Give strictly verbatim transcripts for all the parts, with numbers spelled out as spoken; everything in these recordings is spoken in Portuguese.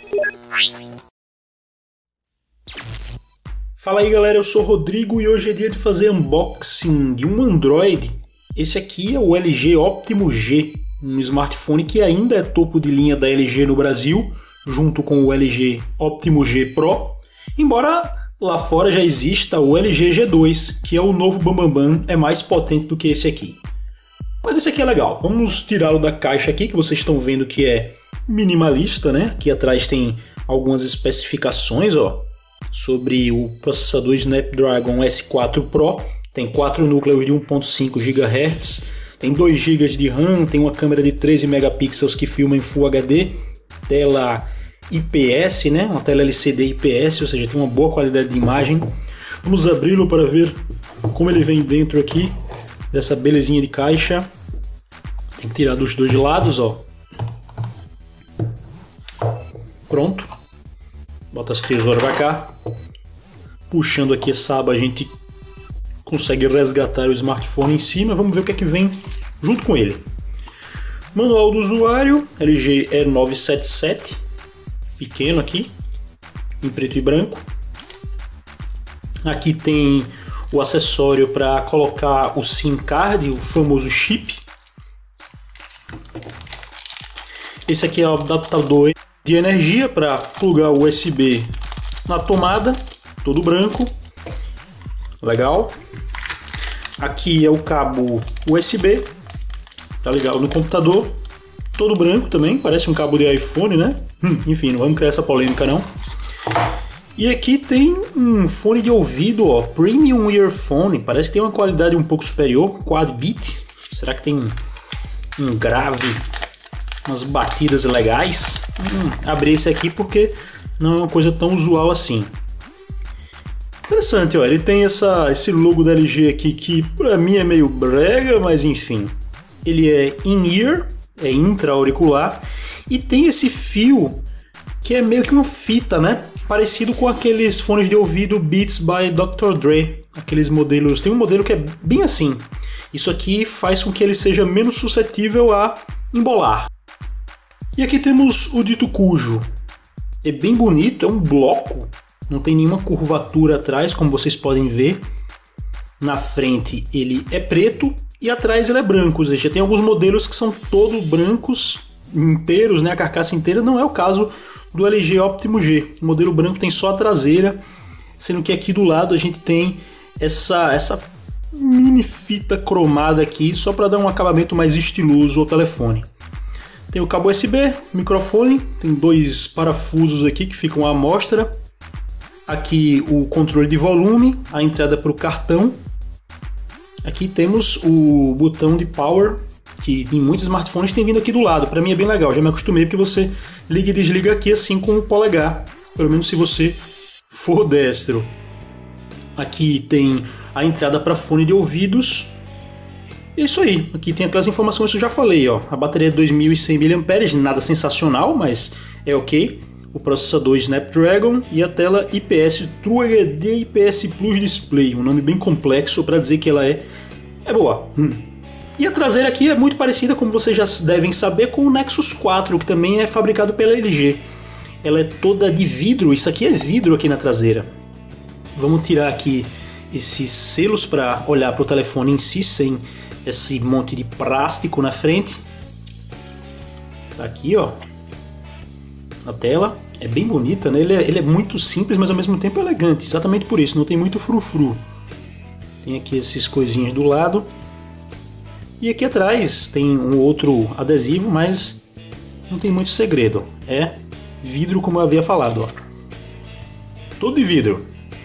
Fala aí galera, eu sou o Rodrigo e hoje é dia de fazer unboxing de um Android. Esse aqui é o L G Optimo G, um smartphone que ainda é topo de linha da L G no Brasil, junto com o L G Optimo G Pro, embora lá fora já exista o L G G dois, que é o novo bambambam, é mais potente do que esse aqui. Mas esse aqui é legal, vamos tirá-lo da caixa aqui, que vocês estão vendo que é minimalista, né? Aqui atrás tem algumas especificações, ó, sobre o processador Snapdragon S quatro Pro. Tem quatro núcleos de um ponto cinco gigahertz, tem dois gigas de RAM, tem uma câmera de treze megapixels que filma em Full H D, tela I P S, né? Uma tela L C D I P S, ou seja, tem uma boa qualidade de imagem. Vamos abri-lo para ver como ele vem dentro aqui dessa belezinha de caixa. Tem que tirar dos dois lados, ó. Pronto. Bota essa tesoura para cá. Puxando aqui essa aba a gente consegue resgatar o smartphone em cima. Vamos ver o que é que vem junto com ele. Manual do usuário, L G E nove sete sete, pequeno aqui, em preto e branco. Aqui tem o acessório para colocar o SIM card, o famoso chip. Esse aqui é o adaptador de energia para plugar o U S B na tomada, todo branco, legal. Aqui é o cabo U S B, tá ligado no computador, todo branco também, parece um cabo de iPhone, né? Hum, enfim, não vamos criar essa polêmica não. E aqui tem um fone de ouvido, ó, Premium Earphone, parece que tem uma qualidade um pouco superior, quad bit. Será que tem um grave, umas batidas legais? Hum, abri esse aqui porque não é uma coisa tão usual assim. Interessante, ó, ele tem essa, esse logo da L G aqui que pra mim é meio brega, mas enfim. Ele é in-ear, é intra-auricular, e tem esse fio que é meio que uma fita, né? Parecido com aqueles fones de ouvido Beats by doutor Dre, aqueles modelos, tem um modelo que é bem assim. Isso aqui faz com que ele seja menos suscetível a embolar. E aqui temos o dito cujo. É bem bonito, é um bloco, não tem nenhuma curvatura atrás, como vocês podem ver. Na frente ele é preto e atrás ele é branco, ou seja, tem alguns modelos que são todos brancos, inteiros, né? A carcaça inteira, não é o caso do L G Optimo G. O modelo branco tem só a traseira, sendo que aqui do lado a gente tem essa, essa mini fita cromada aqui, só para dar um acabamento mais estiloso ao telefone. Tem o cabo U S B, microfone, tem dois parafusos aqui que ficam à mostra. Aqui o controle de volume, a entrada para o cartão. Aqui temos o botão de power, que em muitos smartphones tem vindo aqui do lado. Para mim é bem legal, já me acostumei porque você liga e desliga aqui assim com o polegar, pelo menos se você for destro. Aqui tem a entrada para fone de ouvidos. É isso aí, aqui tem aquelas informações que eu já falei, ó. A bateria é dois mil e cem miliampères hora, nada sensacional, mas é ok. O processador Snapdragon e a tela I P S True H D I P S Plus Display, um nome bem complexo para dizer que ela é, é boa. Hum. E a traseira aqui é muito parecida, como vocês já devem saber, com o Nexus quatro, que também é fabricado pela L G. Ela é toda de vidro, isso aqui é vidro aqui na traseira. Vamos tirar aqui esses selos para olhar para o telefone em si, sem esse monte de plástico na frente. Tá aqui, ó, na tela. É bem bonita, né? Ele é, ele é muito simples, mas ao mesmo tempo elegante. Exatamente por isso, não tem muito frufru. Tem aqui esses coisinhas do lado. E aqui atrás tem um outro adesivo, mas não tem muito segredo. É vidro, como eu havia falado, ó. Todo de vidro.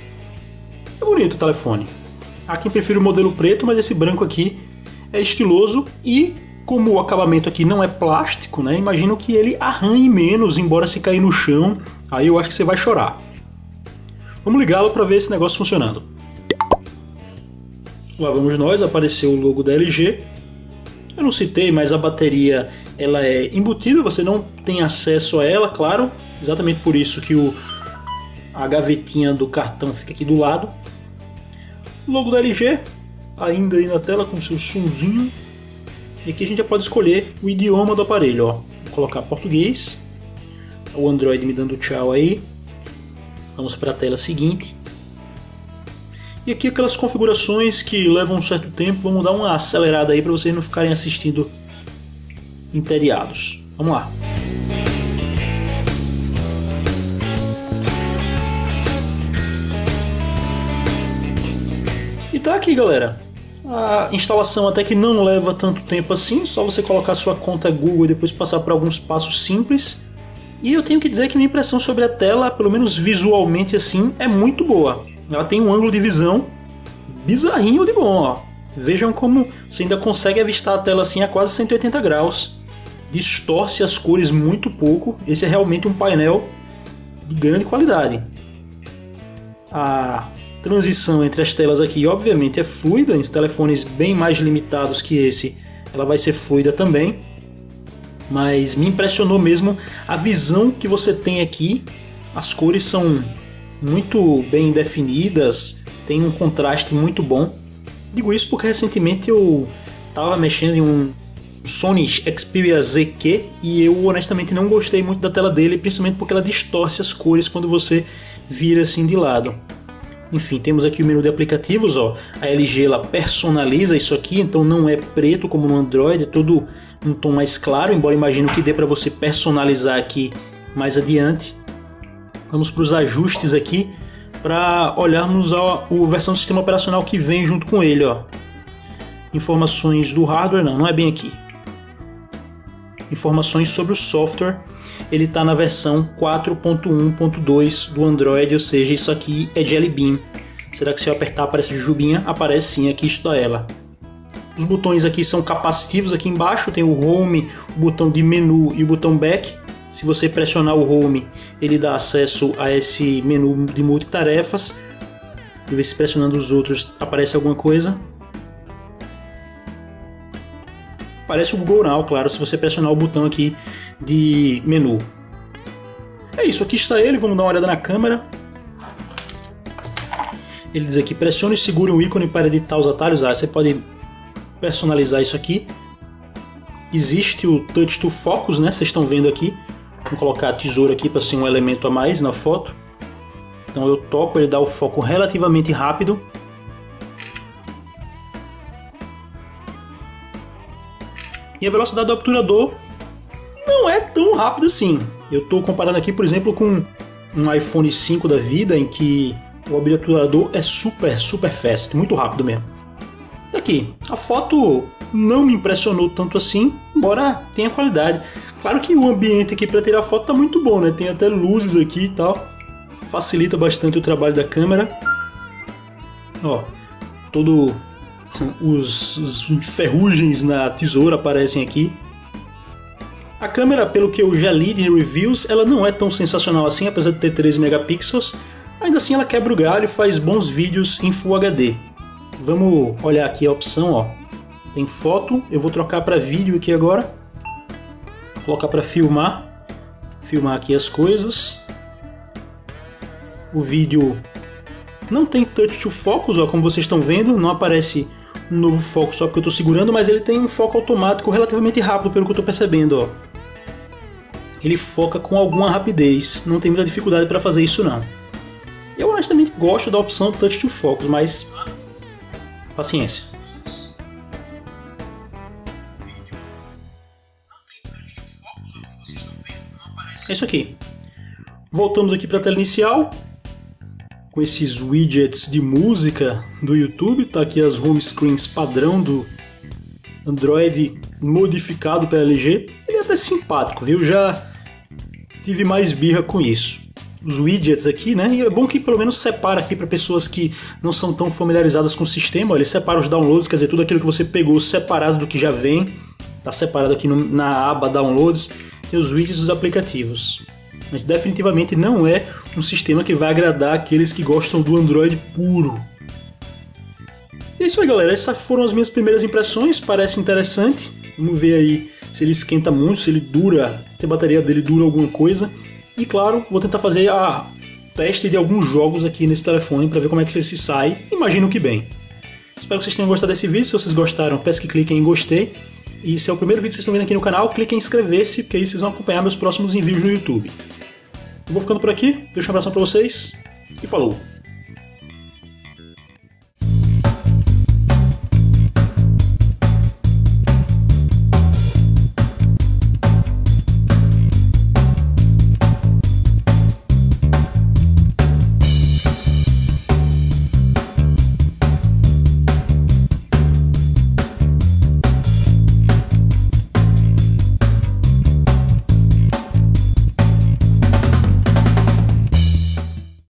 É bonito o telefone. Há quem prefere o modelo preto, mas esse branco aqui é estiloso. E como o acabamento aqui não é plástico, né? Imagino que ele arranhe menos, embora se cair no chão, aí eu acho que você vai chorar. Vamos ligá-lo para ver esse negócio funcionando. Lá vamos nós, apareceu o logo da L G. Eu não citei, mas a bateria ela é embutida, você não tem acesso a ela, claro. Exatamente por isso que o, a gavetinha do cartão fica aqui do lado. O logo da L G, ainda aí na tela com seu sonzinho. E aqui a gente já pode escolher o idioma do aparelho, ó. Vou colocar português. o Android me dando tchau aí. Vamos para a tela seguinte. E aqui aquelas configurações que levam um certo tempo, vamos dar uma acelerada aí para vocês não ficarem assistindo entediados. Vamos lá. E tá aqui, galera. A instalação até que não leva tanto tempo assim, só você colocar sua conta Google e depois passar por alguns passos simples. E eu tenho que dizer que minha impressão sobre a tela, pelo menos visualmente assim, é muito boa. Ela tem um ângulo de visão bizarrinho de bom, ó. Vejam como você ainda consegue avistar a tela assim a quase cento e oitenta graus. Distorce as cores muito pouco. Esse é realmente um painel de grande qualidade. A transição entre as telas aqui, obviamente, é fluida. Em telefones bem mais limitados que esse, ela vai ser fluida também. Mas me impressionou mesmo a visão que você tem aqui. As cores são muito bem definidas, tem um contraste muito bom. Digo isso porque recentemente eu estava mexendo em um Sony Xperia Z Q e eu honestamente não gostei muito da tela dele, principalmente porque ela distorce as cores quando você vira assim de lado. Enfim, temos aqui o menu de aplicativos, ó. A L G ela personaliza isso aqui, então não é preto como no Android, é todo um tom mais claro, embora imagino que dê para você personalizar aqui mais adiante. Vamos para os ajustes aqui para olharmos a, a versão do sistema operacional que vem junto com ele, ó. Informações do hardware, não, não é bem aqui. Informações sobre o software, ele está na versão quatro ponto um ponto dois do Android, ou seja, isso aqui é Jelly Bean. Será que se eu apertar aparece Jujubinha? Aparece sim, aqui está ela. Os botões aqui são capacitivos, aqui embaixo tem o Home, o botão de menu e o botão Back. Se você pressionar o Home, ele dá acesso a esse menu de multitarefas. Deixa eu ver se pressionando os outros aparece alguma coisa. Parece o Google Now, claro, se você pressionar o botão aqui de menu. É isso, aqui está ele, vamos dar uma olhada na câmera. Ele diz aqui, pressione e segure o ícone para editar os atalhos. Ah, você pode personalizar isso aqui. Existe o Touch to Focus, né? Vocês estão vendo aqui. Vou colocar a tesoura aqui para ser um elemento a mais na foto. Então eu toco, ele dá o foco relativamente rápido. E a velocidade do obturador não é tão rápida assim. Eu estou comparando aqui, por exemplo, com um iPhone cinco da vida, em que o obturador é super, super fast, muito rápido mesmo. Aqui, a foto não me impressionou tanto assim, embora tenha qualidade. Claro que o ambiente aqui para tirar foto tá muito bom, né? Tem até luzes aqui e tal. Facilita bastante o trabalho da câmera. Ó, todo os, os ferrugens na tesoura aparecem aqui. A câmera, pelo que eu já li de reviews, ela não é tão sensacional assim, apesar de ter treze megapixels. Ainda assim ela quebra o galho e faz bons vídeos em Full H D. Vamos olhar aqui a opção, ó. Tem foto, eu vou trocar para vídeo aqui agora. Vou colocar para filmar. Filmar aqui as coisas. O vídeo não tem touch to focus, ó, como vocês estão vendo, não aparece um novo foco só porque eu estou segurando, mas ele tem um foco automático relativamente rápido, pelo que eu estou percebendo, ó. Ele foca com alguma rapidez, não tem muita dificuldade para fazer isso não. Eu honestamente gosto da opção touch to focus, mas paciência. É isso aqui. Voltamos aqui para a tela inicial. Com esses widgets de música do YouTube, tá aqui as home screens padrão do Android modificado pela L G. Ele é até simpático, viu? Já tive mais birra com isso. Os widgets aqui, né? E é bom que pelo menos separa aqui para pessoas que não são tão familiarizadas com o sistema. Ele separa os downloads, quer dizer, tudo aquilo que você pegou separado do que já vem. Tá separado aqui no, na aba Downloads. Tem os widgets dos aplicativos. Mas definitivamente não é um sistema que vai agradar aqueles que gostam do Android puro. E é isso aí, galera. Essas foram as minhas primeiras impressões. Parece interessante. Vamos ver aí se ele esquenta muito, se ele dura, se a bateria dele dura alguma coisa. E claro, vou tentar fazer a teste de alguns jogos aqui nesse telefone para ver como é que ele se sai. Imagino que bem. Espero que vocês tenham gostado desse vídeo. Se vocês gostaram, peço que cliquem em gostei. E se é o primeiro vídeo que vocês estão vendo aqui no canal, cliquem em inscrever-se, porque aí vocês vão acompanhar meus próximos envios no YouTube. Eu vou ficando por aqui, deixo um abração pra vocês e falou!